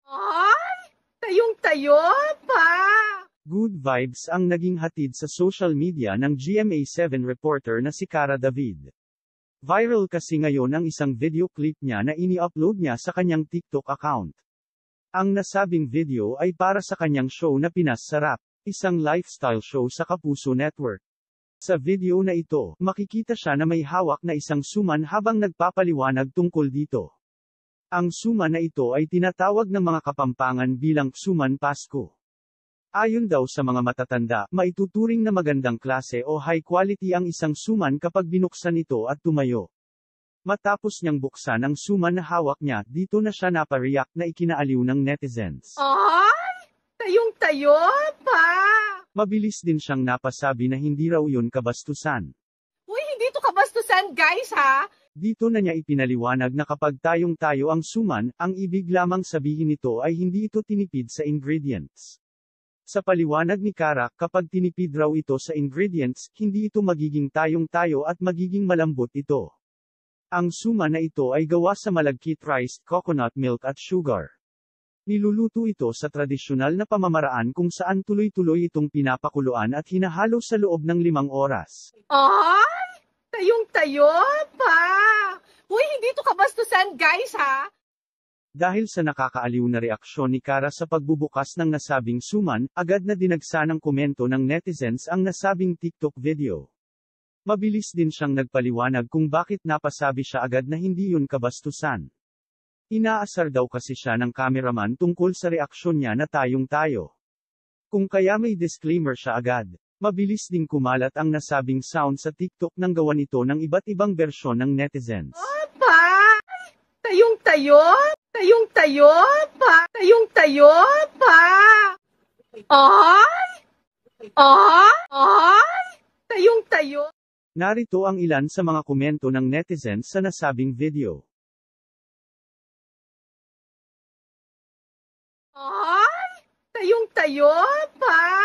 Ay, tayong-tayo pa! Good vibes ang naging hatid sa social media ng GMA7 reporter na si Cara David. Viral kasi ngayon ang isang video clip niya na ini-upload niya sa kanyang TikTok account. Ang nasabing video ay para sa kanyang show na Pinas Sarap, isang lifestyle show sa Kapuso Network. Sa video na ito, makikita siya na may hawak na isang suman habang nagpapaliwanag tungkol dito. Ang suman na ito ay tinatawag ng mga Kapampangan bilang suman Pasko. Ayon daw sa mga matatanda, maituturing na magandang klase o high quality ang isang suman kapag binuksan ito at tumayo. Matapos niyang buksan ang suman na hawak niya, dito na siya napareact na ikinaaliw ng netizens. Ay, tayong-tayo pa! Mabilis din siyang napasabi na hindi raw yun kabastusan. Uy, hindi to kabastusan, guys, ha? Dito na niya ipinaliwanag na kapag tayong-tayo ang suman, ang ibig lamang sabihin nito ay hindi ito tinipid sa ingredients. Sa paliwanag ni Cara, kapag tinipid raw ito sa ingredients, hindi ito magiging tayong-tayo at magiging malambot ito. Ang suman na ito ay gawa sa malagkit rice, coconut milk at sugar. Niluluto ito sa tradisyonal na pamamaraan kung saan tuloy-tuloy itong pinapakuluan at hinahalo sa loob ng 5 oras. Ay, tayong-tayo pa! Uy, hindi to kabastusan, guys, ha? Dahil sa nakakaaliw na reaksyon ni Cara sa pagbubukas ng nasabing suman, agad na dinagsa ng komento ng netizens ang nasabing TikTok video. Mabilis din siyang nagpaliwanag kung bakit napasabi siya agad na hindi yun kabastusan. Inaasar daw kasi siya ng cameraman tungkol sa reaksyon niya na tayong-tayo. Kung kaya may disclaimer siya agad. Mabilis ding kumalat ang nasabing sound sa TikTok nang gawan ito ng iba't ibang bersyon ng netizens. Pa! Tayong-tayo! Tayong-tayo pa! Tayong-tayo pa! Ay! Ay! Tayong-tayo! Narito ang ilan sa mga komento ng netizens sa nasabing video. Ay! Tayong-tayo pa!